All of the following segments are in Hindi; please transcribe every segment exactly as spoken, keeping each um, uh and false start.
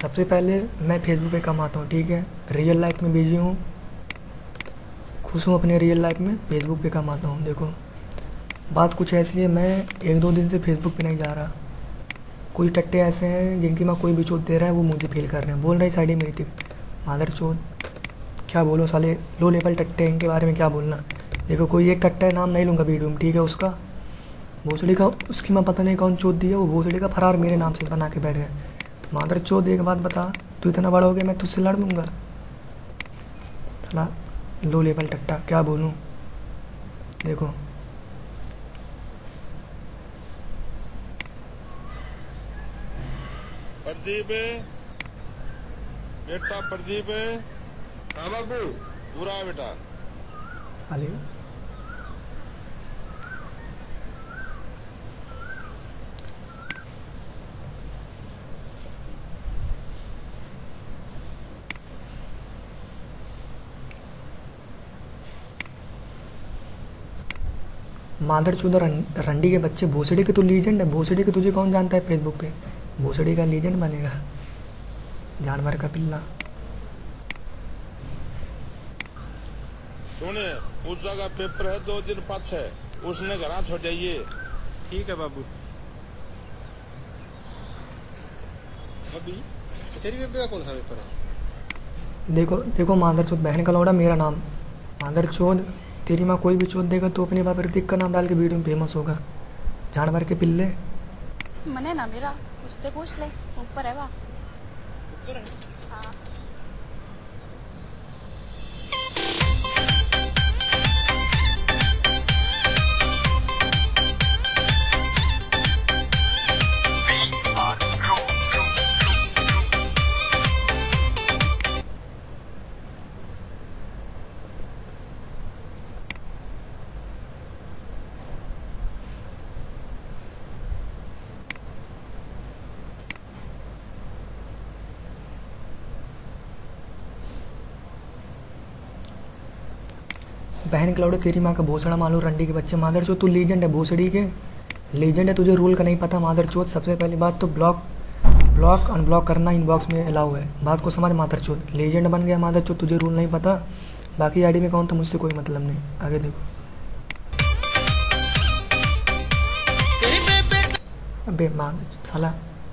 सबसे पहले मैं फेसबुक पे कमाता हूँ, ठीक है। रियल लाइफ में बिजी हूँ, खुश हूँ अपने रियल लाइफ में, फेसबुक पे कमाता हूँ। देखो बात कुछ ऐसी है, मैं एक दो दिन से फेसबुक पे नहीं जा रहा। कुछ टट्टे ऐसे हैं जिनकी मैं कोई भी चोट दे रहा है, वो मुझे फील कर रहे हैं, बोल रहे साइड मेरी थी। मादर चोट क्या बोलो साले, लो लेवल टट्टे, इनके बारे में क्या बोलना। देखो कोई एक टट्टा है, नाम नहीं लूँगा वीडियो में, ठीक है। उसका भोसड़ी का, उसकी मैं पता नहीं कौन चोट दी है, वो भोसड़ी का फरार मेरे नाम से बना के बैठ गए। मादर चोट एक बात बता, तू इतना बड़ा हो गया, मैं तुझसे लड़ लूँगा साला लो लेवल टट्टा, क्या बोलूँ। देखो प्रदीप बेटा, प्रदीप। हाँ बाबू, पूरा है बेटा। अरे मादर चौदह रंडी के बच्चे, भोसड़ी के तो लीजेंड है। भोसड़ी के तुझे कौन जानता है फेसबुक पे, भोसड़ी का लीजेंड बनेगा, जानवर का पिल्ला। सुने, पूजा का पेपर है दो दिन पाछे, उसने घर छोड़ जाइए। ठीक है बाबू। अभी तेरी बेबे का कौन सा पेपर है? देखो देखो मादर चौथ बहन का लौड़ा, मेरा नाम मादर चौथ, तेरी माँ कोई भी चोट देगा तो अपने बाप ऋतिक का नाम डाल के वीडियो में फेमस होगा, जानवर के पिल्ले। मने ना मेरा उससे पूछ ले, ऊपर है वहाँ। ऊपर है? हाँ। बहन के लौड़े तेरी माँ का भोसड़ा मालू रंडी के बच्चे, मादर चौथ तू लीजेंड है, भोसड़ी के लीजेंड है, तुझे रूल का नहीं पता। मादर चौथ सबसे पहली बात तो ब्लॉक ब्लॉक अनब्लॉक करना इनबॉक्स में अलाउ है, बात को समझ। मादर चौथ लीजेंड बन गया, मादर चौथ तुझे रूल नहीं पता। बाकी आईडी में कौन था मुझसे कोई मतलब नहीं, आगे देखो। अबे मादर साला,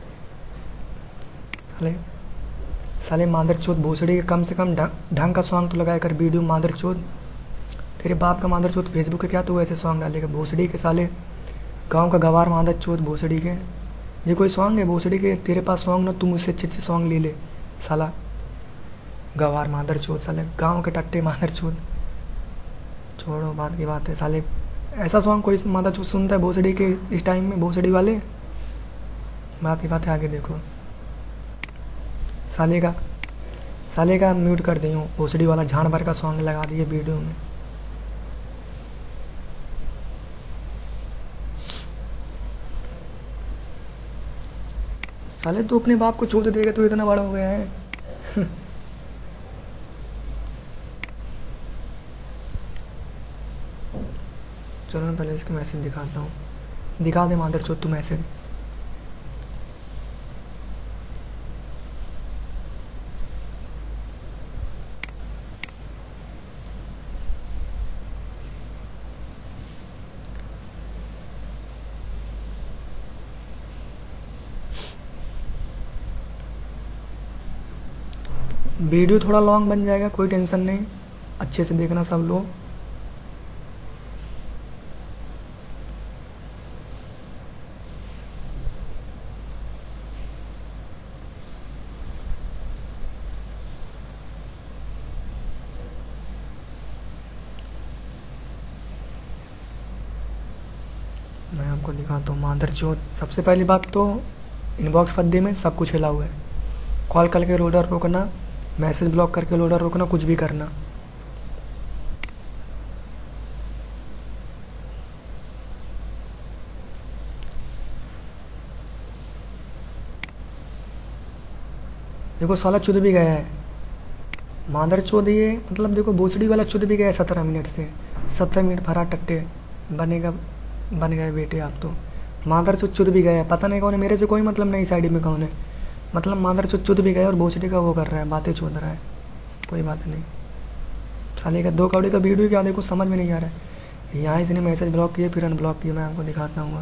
साले साले मादर चौथ भोसड़ी के कम से कम ढंग का सॉन्ग तो लगाया कर वीडियो। मादर चौथ तेरे बाप का मादर चौथ फेसबुक पे क्या तू ऐसे सॉन्ग डालेगा, भोसड़ी के साले गांव का गवार मादर चौथ भोसड़ी के। ये कोई सॉन्ग है भोसड़ी के, तेरे पास सॉन्ग ना, तू मुझसे अच्छे अच्छे सॉन्ग ले ले साला गवार मादर चौथ, साले गांव के टट्टे मादर चौथ। छोड़ो बात की बात है साले, ऐसा सॉन्ग कोई मादर चौथ सुनता है भोसड़ी के इस टाइम में, भोसड़ी वाले। बात की बात है, आगे देखो। साले का साले का म्यूट कर दी हूँ, भोसड़ी वाला झाड़ भर का सॉन्ग लगा दिए वीडियो में। साले तू अपने बाप को छोड़ देगा, तू इतना बड़ा हो गया है। चलो मैं पहले इसका मैसेज दिखाता हूँ, दिखा दे मादर चौथ तू मैसेज। वीडियो थोड़ा लॉन्ग बन जाएगा, कोई टेंशन नहीं, अच्छे से देखना सब लोग। मैं आपको दिखाता हूँ मादर चौथ। सबसे पहली बात तो इनबॉक्स फद्दे में सब कुछ हिला हुआ है, कॉल करके लोडर रोकना, मैसेज ब्लॉक करके लोडर रोकना, कुछ भी करना। देखो साला चुद भी गया है मादर चौथ, ये मतलब देखो भोसड़ी वाला चुद भी गया है सत्रह मिनट से, सत्रह मिनट भरा टट्टे बनेगा, बन गए बेटे आप तो। मादर चौथ चुद भी गया है, पता नहीं कौन है, मेरे से कोई मतलब नहीं इस आईडी में कौन है, मतलब मादर चुत चुत भी गए और भोसड़ी का वो कर रहा है, बातें चोद रहा है। कोई बात नहीं, साले का दो कौड़ी का वीडियो क्या देखो, समझ में नहीं आ रहा है। यहाँ इसने मैसेज ब्लॉक किए फिर अनब्लॉक किए, मैं आपको दिखाता हूँ।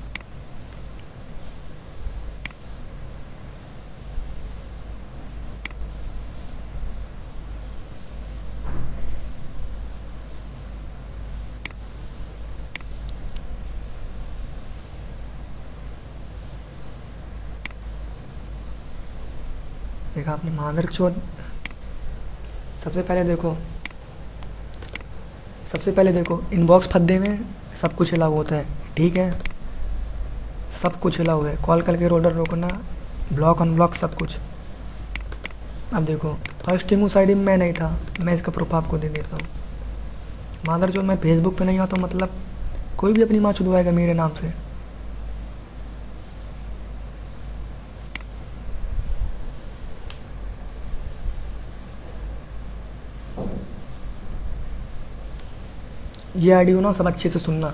देखा आपने मादर चोद। सबसे पहले देखो सबसे पहले देखो इनबॉक्स फद्दे में सब कुछ अलाउ होता है, ठीक है, सब कुछ अलाउ है। कॉल करके रोडर रोकना, ब्लॉक अनब्लॉक सब कुछ। अब देखो फर्स्ट टाइम उस आईडी में मैं नहीं था, मैं इसका प्रूफ आपको दे देता हूँ। मादर चोद मैं फेसबुक पे नहीं आता, मतलब कोई भी अपनी माँ चुदवाएगा मेरे नाम से। ये आईडी हो ना, सब अच्छे से सुनना।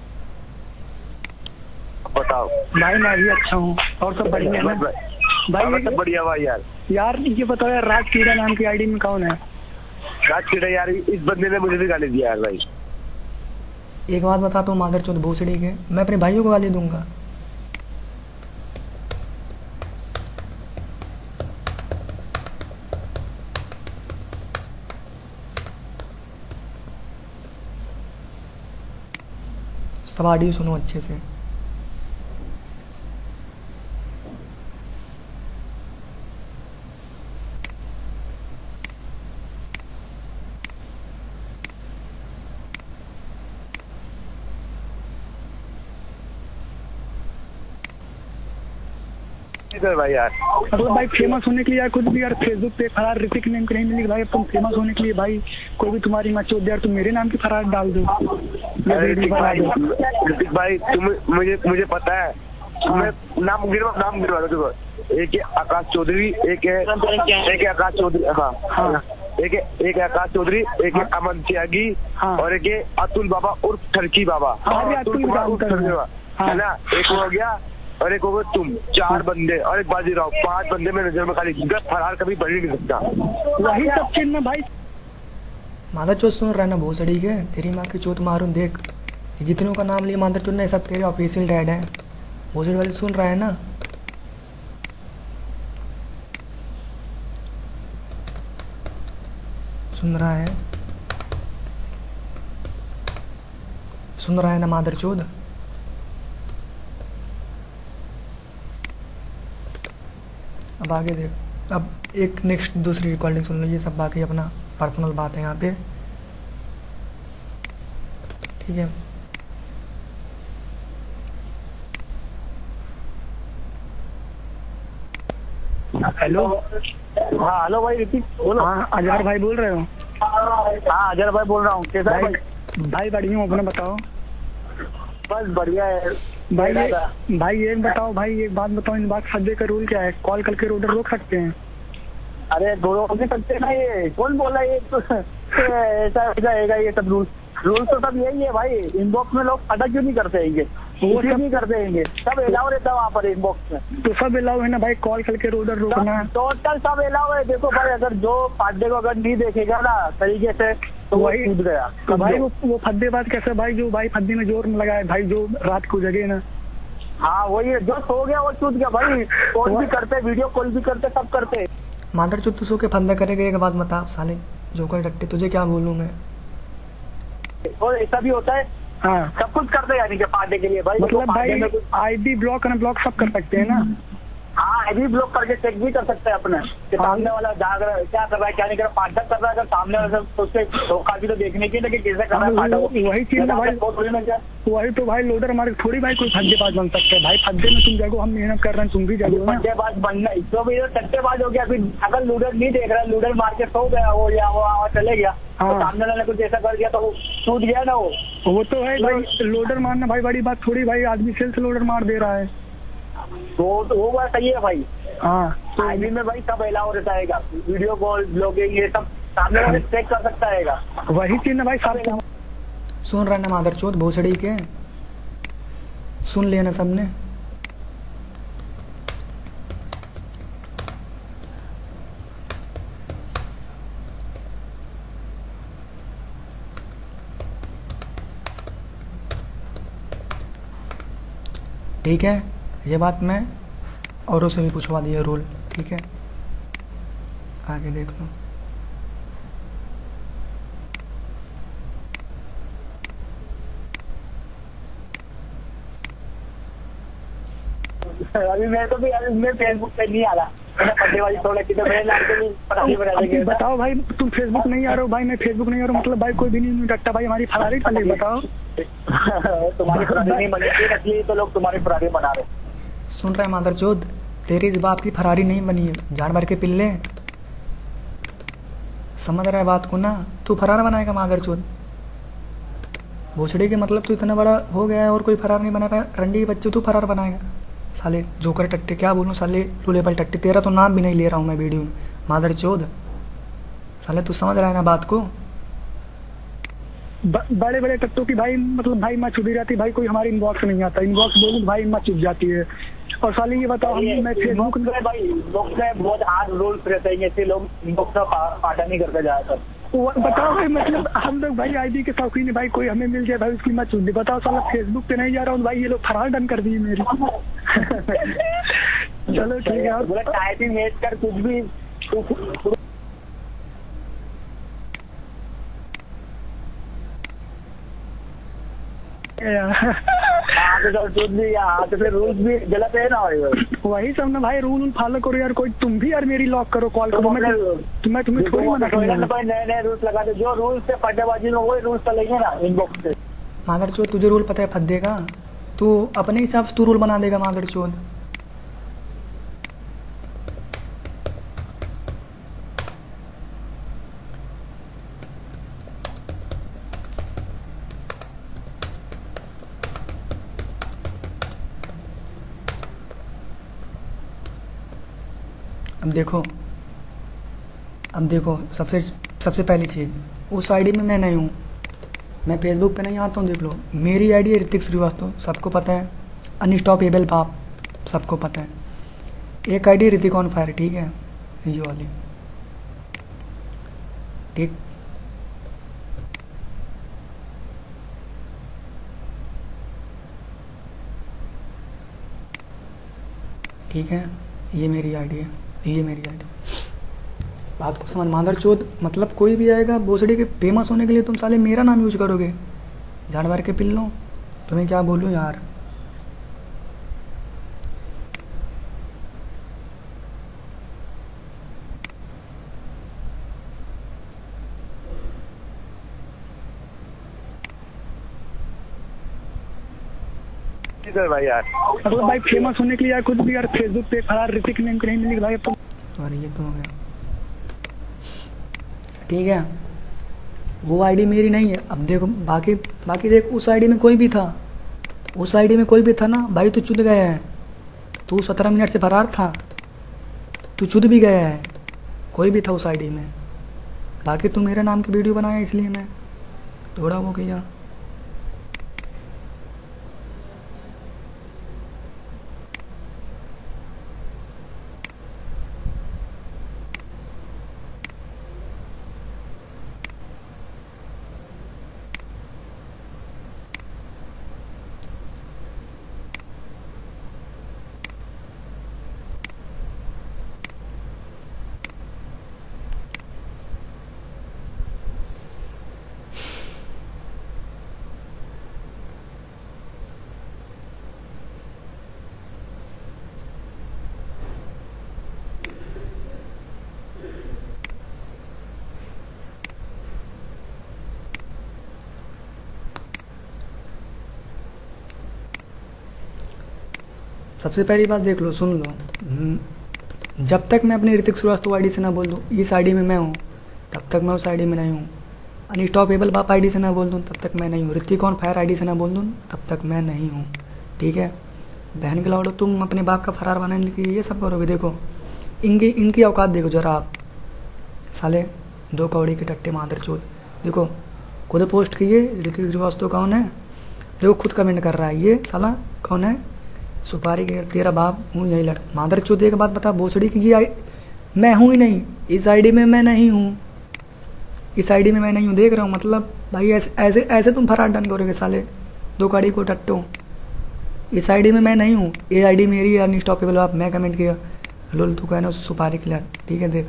बताओ भाई मैं भी अच्छा हूँ और सब बढ़िया है ना भाई? सब बढ़िया भाई। यार यार ये बताओ यार, राज कीड़ा नाम की आईडी में कौन है? राज कीड़ा यार, इस बंदे ने मुझे भी गाली दिया यार भाई। एक बात बताता हूँ मादर चौथ भोसड़ी के, मैं अपने भाइयों को गाली दूंगा। सब ऑडियो सुनो अच्छे से। भाई यार मतलब भाई फेमस होने के लिए यार, खुद भी यार फेसबुक पे फरार ऋतिक नेम कहीं मिली भाई, तुम फेमस होने के लिए भाई कोई भी तुम्हारी मचोद यार तुम मेरे नाम की फरार डाल दो। ऋतिक भाई, ऋतिक भाई तुम मुझे मुझे पता है, मैं नाम गिनवा नाम गिनवा दो। एक है आकाश चौधरी, एक है एक है आकाश चौधरी, हाँ हाँ, एक है एक है आकाश चौधरी, एक है अमन त्यागी, और एक है अतुल बाबा उर्फ ठरकी बाबा, अतुल कुमार उर्फ ठरकी बाबा, है ना। एक हो गया और एक होगा तुम, चार बंदे और एक बाजीराव, पांच बंदे में नजर में खाली। दस फरार कभी बढ़ ही नहीं सकता। वही सब चीज में भाई मादर चौथ सुन रहा है ना भोसड़ी के, तेरी माँ की चोट मारूं देख। जितनों का नाम लिया मादर चौथ ने, सब तेरे ऑफिशियल डैड है। भोसड़ी वाले सुन रहा है ना? सुन रहा है सुन रहा है ना मादर चौथ? अब आगे देख, अब एक नेक्स्ट दूसरी रिकॉर्डिंग सुन लो। ये सब बाकी अपना पर्सनल बात है यहाँ पे, ठीक है। हेलो, हाँ हेलो भाई ऋतिक बोलो। हाँ अजहर भाई बोल रहे हो? हाँ अजहर भाई बोल रहा हूँ। कैसा है भाई? भाई बढ़िया हूँ, अपना बताओ। बस बढ़िया है भाई ये भाई एक बताओ भाई एक बात बताओ, इन बात सज्जे का रूल क्या है? कॉल करके रोडर रोक सकते हैं? अरे दो रोक नहीं सकते ना, ये कौन बोला ये तो ऐसा हो जाएगा ये सब रूल। रूल तो सब यही है भाई। इनबॉक्स में लोग अटक क्यों नहीं करते हैं? वो सब नहीं करते हैं, सब अलाउ रहता है वहाँ पर इनबॉक्स में। तो सब अलाउ है ना भाई, कॉल करके रोडर रोकना टोटल सब अलाउ है। देखो भाई, अगर जो पाड्डे को अगर नहीं देखेगा ना तरीके से तो वही कूद गया। तो भाई वो वो फद्देबाज कैसे भाई, जो भाई फद्दे में जोर लगाए भाई, जो रात को जगे ना। हाँ वही है, जो सो गया वो छूट गया भाई। कॉल भी करते, वीडियो कॉल भी करते, सब करते। मादर चौथ सो के फंदा करेगा। एक बात बता साले जोकर डट्टे, तुझे क्या बोलूं मैं? और ऐसा भी होता है, हाँ सब कुछ करते हैं यानी कि पाड्डे के लिए भाई। मतलब भाई आईडी ब्लॉक अनब्लॉक सब कर सकते हैं ना? हाँ आईडी ब्लॉक करके चेक भी कर सकते हैं अपने कि सामने वाला जाग रहा है, क्या कर रहा है क्या नहीं कर रहा, पाड्डा कर रहा है। अगर सामने वाला तो उससे धोखा भी तो देखने की, लेकिन कैसे कर रहा है पाड्डा। वही चीज ना भाई, वही तो भाई लोडर हमारे थोड़ी भाई कोई फद्देबाज बन सकता है भाई। फद्दे में तुम जागो, हम मेहनत कर रहे हैं, तुम भी जागो ना। फद्देबाज बनना तो भी सट्टेबाज हो गया। फिर अगर लूडर नहीं देख रहा, लूडर मार के सो गया वो या वो चले गया, तो सामने वाले कुछ ऐसा कर दिया तो वो टूट गया ना। वो वो तो है भाई, लोडर मारना भाई बड़ी बात थोड़ी भाई। आदमी सेल से लोडर मार दे रहा है, तो वो बात सही है भाई। हाँ तो आईडी में भाई सब अलाउ रहता है, वीडियो कॉल ब्लॉगिंग ये सब सामने वाले चेक कर सकता है। वही चीज ना भाई सब सुन रहा है ना मादर चौथ भोसड़ी के? सुन लिया ना सबने? ठीक है, ये बात मैं औरों से भी पूछवा दिया रोल, ठीक है, आगे देख लो। अभी मैं तो भी अभी मैं फेसबुक पे नहीं आ रहा, मैंने पढ़ने वाली छोड़ रखी तो मेरे नाम पे भी पढ़ाई बना देंगे। बताओ भाई, तुम फेसबुक नहीं आ रहे हो भाई, मैं फेसबुक नहीं आ रहा हूँ, मतलब भाई कोई भी नहीं डरता भाई, हमारी फरारी चले, बताओ। तुम्हारी फरारी नहीं बनी थी, इसलिए तो लोग तुम्हारी फरारी बना रहे। सुन रहे मादरचोद, तेरी इस बाप की फरारी नहीं बनी है, जानवर के पिल्ले, समझ रहा है बात को ना? तू फरार बनाएगा मादरचोद, भोसड़ी के मतलब तू इतना बड़ा हो गया है और कोई फरार नहीं बना पाया, रंडी के बच्चे तू फरार बनाएगा साले, जोकर टट्टे, क्या बोलूँ साले, लूलेबल टट्टे, तेरा तो नाम भी नहीं ले रहा हूँ मैं वीडियो में, मादरचोद साले, तू समझ रहा है ना बात को? ब, बड़े बड़े टट्टों की भाई मतलब भाई माँ छुपी रहती भाई, कोई हमारी इनबॉक्स नहीं आता, इनबॉक्स बोलूँ भाई माँ चुप जाती है। और साले ये बताओ, हम मैं फेसबुक में भाई इनबॉक्स में बहुत हार्ड रूल्स रहते हैं, ऐसे लोग इनबॉक्स का पाटा नहीं करते ज्यादातर। बताओ भाई, मतलब हम लोग भाई आईडी के शौकीन है भाई, कोई हमें मिल जाए भाई उसकी मत सुन, बताओ साला फेसबुक पे नहीं जा रहा हूँ भाई, ये लोग फरार डन कर दिए मेरी। चलो ठीक है, बोला टाइपिंग हेट कर कुछ भी तो फिर रूल्स भी गलत है ना भाई। वही सब ना भाई, रूल फॉलो करो यार, कोई तुम भी यार मेरी लॉक करो, कॉल करो, मैं तुम्हें तुम्हें थोड़ी मना करूंगा। नए नए रूल्स लगा दे, जो रूल्स से पट्टेबाजी में वही रूल्स चलेंगे ना इनबॉक्स से। मादरचोद तुझे रूल पता है फद्दे का, तू अपने हिसाब से तू रूल बना देगा मादरचोद। अब देखो, अब देखो सबसे सबसे पहली चीज़, उस आईडी में मैं नहीं हूँ, मैं फेसबुक पे नहीं आता हूँ, देख लो मेरी आईडी है ऋतिक श्रीवास्तव, सबको पता है, अनस्टॉपेबल बाप सबको पता है, एक आईडी ऋतिक ऑन फायर, ठीक है, ये वाली, ठीक, ठीक है, ये मेरी आईडी है, ये मेरी आईडी, बात को समझ मादरचोद, मतलब कोई भी आएगा भोसड़ी के फेमस होने के लिए तुम साले मेरा नाम यूज करोगे, जानवर के पिल्लों, तुम्हें क्या बोलूँ यार। भाई यार मतलब भाई फेमस होने के लिए यार कुछ भी यार फेसबुक पे फरार ऋतिक नेम नहीं मिलेगा भाई, अब तो और ये तो हो गया, ठीक है, वो आईडी मेरी नहीं है। अब देखो बाकी बाकी देख, उस आईडी में कोई भी था, उस आईडी में कोई भी था ना भाई, तू चुद गया है, तू सत्रह मिनट से फरार था, तू चुद भी गया है, कोई भी था उस आईडी में, बाकी तू मेरे नाम की वीडियो बनाया इसलिए मैं थोड़ा वो किया। सबसे पहली बात देख लो, सुन लो, जब तक मैं अपनी ऋतिक श्रीवास्तव आईडी से ना बोल दूँ इस आईडी में मैं हूँ, तब तक मैं उस आईडी में नहीं हूँ, अनस्टॉपेबल बाप आईडी से ना बोल दूँ तब तक मैं नहीं हूँ, ऋतिक ऑन फायर आईडी से ना बोल दूँ तब तक मैं नहीं हूँ, ठीक है। बहन के लाओ, तुम अपने बाप का फरार बनाने के लिए ये सब करोगे, देखो इनकी इनकी औकात देखो जरा आप, साले दो कौड़ी के टट्टे मादरचोद, देखो खुद पोस्ट किए ऋतिक श्रीवास्तव कौन है, देखो खुद कमेंट कर रहा है, ये साला कौन है, सुपारी के तेरा बाप हूँ यही लड़, मादरचोद एक बात बता भोसड़ी की, ये मैं हूँ ही नहीं, इस आईडी में मैं नहीं हूँ, इस आईडी में मैं नहीं हूँ, देख रहा हूँ, मतलब भाई ऐसे ऐसे ऐसे तुम फरार डन करोगे साले, दो कौड़ी को टट्टो, इस आईडी में मैं नहीं हूँ, ये आईडी मेरी है अनस्टॉपेबल आप। मैं कमेंट किया लोल तू कहना सुपारी क्लियर, ठीक है। देख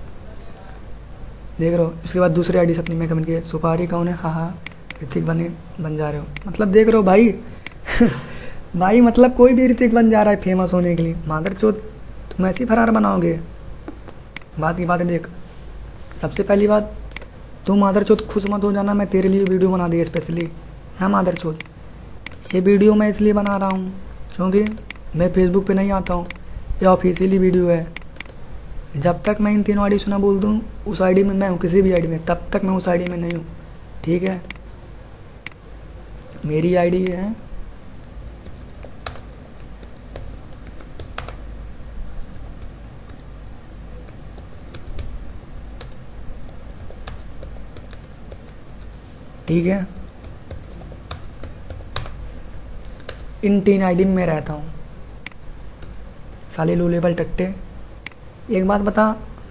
देख रहे हो। इसके बाद दूसरी आईडी से अपनी मैं कमेंट किया सुपारी कौन है, हाँ हाँ ऋतिक बने बन जा रहे हो। मतलब देख रहे हो भाई भाई मतलब कोई भी ऋतिक बन जा रहा है फेमस होने के लिए। मादर चोद तुम ऐसी फरार बनाओगे। बात की बात है देख, सबसे पहली बात तू मादर चोद खुश मत हो जाना, मैं तेरे लिए वीडियो बना दी स्पेशली। हाँ मादर चोद ये वीडियो मैं इसलिए बना रहा हूँ क्योंकि मैं फेसबुक पे नहीं आता हूँ, ये ऑफिशियली वीडियो है। जब तक मैं इन तीनों आईडी से ना बोल दूँ उस आईडी में मैं हूँ, किसी भी आईडी में, तब तक मैं उस आईडी में नहीं हूँ, ठीक है। मेरी आईडी है ठीक है। इन तीन आईडी में मैं रहता हूँ। साले लो लेवल टट्टे, एक बात बता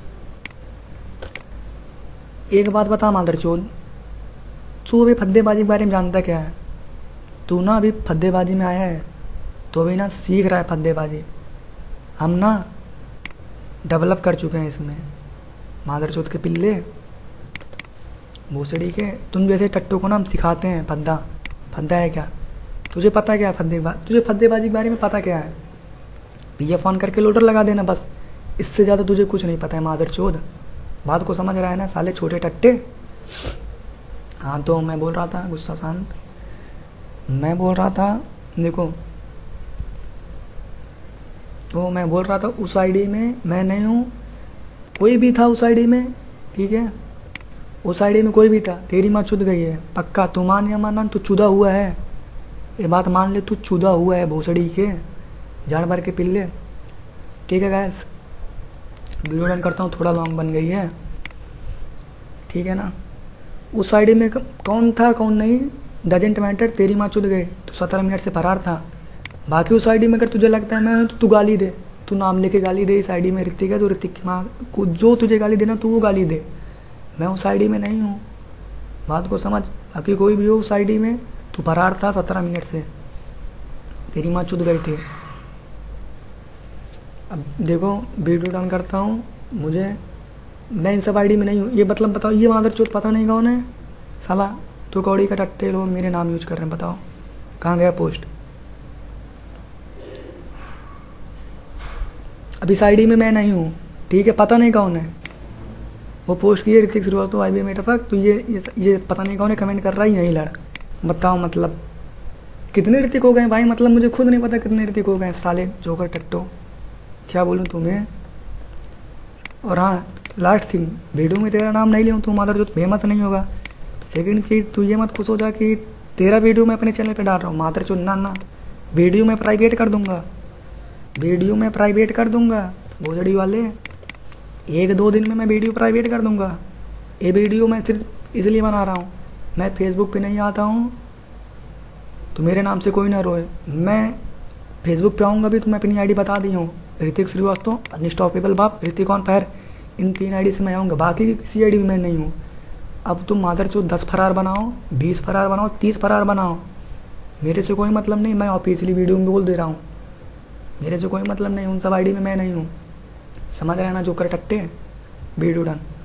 एक बात बता मादरचोद, तू अभी फद्देबाजी के बारे में जानता क्या है? तू ना अभी फद्देबाजी में आया है तो अभी ना सीख रहा है फद्देबाजी। हम ना डेवलप कर चुके हैं इसमें। मादरचोद के पिल्ले भूसड़ी के, तुम जैसे टट्टों को ना हम सिखाते हैं फद्दा। फद्दा है क्या? तुझे पता क्या है फद्देबाजी? तुझे फद्देबाजी के बारे में पता क्या है? ये फ़ोन करके लोडर लगा देना बस, इससे ज़्यादा तुझे कुछ नहीं पता है मादरचोद। बात को समझ रहा है ना साले छोटे टट्टे? हाँ तो मैं बोल रहा था, गुस्सा शांत, मैं बोल रहा था देखो, तो मैं बोल रहा था उस आईडी में मैं नहीं हूँ, कोई भी था उस आईडी में, ठीक है। उस आईडी में कोई भी था, तेरी माँ चुद गई है पक्का। तू मान या मानना, तू चुदा हुआ है, ये बात मान ले, तू चुदा हुआ है भोसड़ी के जानवर के पिल्ले, ठीक है गैस। वीडियो रन करता हूँ, थोड़ा लॉन्ग बन गई है, ठीक है ना। उस आईडी में कौन था कौन नहीं डजेंट मैटर, तेरी माँ चुद गई, तू सत्रह मिनट से फरार था। बाकी उस आईडी में अगर तुझे लगता है मैं तो तू गाली दे, तू नाम लेके गाली दे। इस आईडी में ऋतिक है तो ऋतिक की माँ को जो तुझे गाली देना तू वो गाली दे, मैं उस आईडी में नहीं हूँ, बात को समझ। बाकी कोई भी हो उस आईडी में, तू फरार था सत्रह मिनट से, तेरी माँ चुद गई थी। अब देखो वीडियो डाउन करता हूँ, मुझे मैं इन सब आईडी में नहीं हूँ। ये मतलब बताओ ये मादर चोट पता नहीं कौन है साला? तो कौड़ी का टट्टे लोग मेरे नाम यूज कर रहे हैं, बताओ कहाँ गया पोस्ट? अब इस आईडी में मैं नहीं हूँ, ठीक है, पता नहीं कौन है। वो पोस्ट किए ऋतिक श्रीवास्तव आई बी मेटफक, तो ये ये ये पता नहीं कौन है कमेंट कर रहा है, यही लड़। बताओ मतलब कितने ऋतिक हो गए भाई? मतलब मुझे खुद नहीं पता कितने ऋतिक हो गए साले जोकर टट्टो, क्या बोलूँ तुम्हें। और हाँ लास्ट थिंग, वीडियो में तेरा नाम नहीं लिया तू मादर जो फेमस नहीं होगा। सेकंड चीज़, तू ये मत खुश हो जा कि तेरा वीडियो मैं अपने चैनल पे डाल रहा हूँ। मादर चो ना ना, वीडियो मैं प्राइवेट कर दूंगा, वीडियो मैं प्राइवेट कर दूंगा भोजड़ी वाले। एक दो दिन में मैं वीडियो प्राइवेट कर दूंगा। ये वीडियो मैं सिर्फ इसलिए बना रहा हूँ, मैं फेसबुक पे नहीं आता हूँ तो मेरे नाम से कोई ना रोए। मैं फेसबुक पे आऊँगा भी तो मैं अपनी आईडी बता दी हूँ, ऋतिक श्रीवास्तव अनस्टॉपेबल बाप ऋतिक ऑन फायर, इन तीन आईडी से मैं आऊँगा, बाकी किसी आईडी में मैं नहीं हूँ। अब तुम मादर चो दस फरार बनाओ, बीस फरार बनाओ, तीस फरार बनाओ, मेरे से कोई मतलब नहीं। मैं ऑफिशियली वीडियो में बोल दे रहा हूँ, मेरे से कोई मतलब नहीं, उन सब आईडी में मैं नहीं हूँ। समझ रहे ना जोकर टट्टे? Video done.